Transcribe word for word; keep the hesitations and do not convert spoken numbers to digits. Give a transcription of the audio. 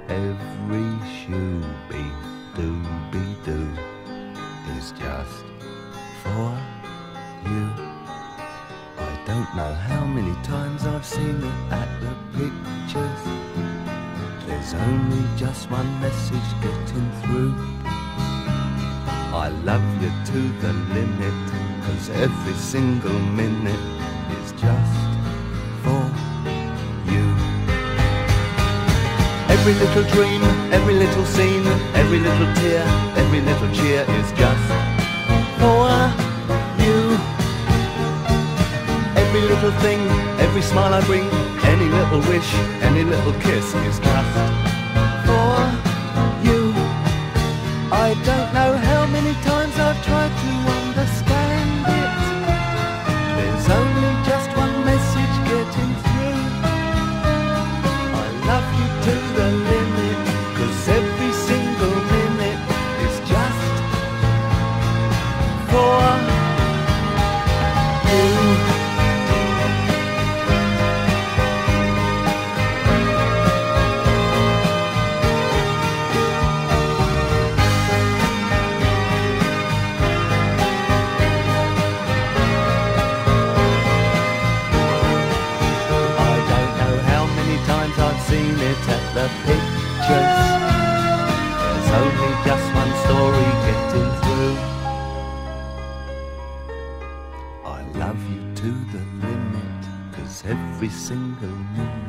Every shooby-dooby-doo is just for you. I don't know how many times I've seen it at the pictures. There's only just one message getting through. I love you to the limit, 'cause every single minute is just for you. Every little dream, every little scene, every little tear, every little cheer is just for you. Every little thing, every smile I bring, any little wish, any little kiss is just for you. I don't know how many times I've tried to understand it. There's only just one message getting through. I love you to the limit, 'cause every single minute is just for you. At the pictures, there's only just one story getting through. I love you to the limit, 'cause every single minute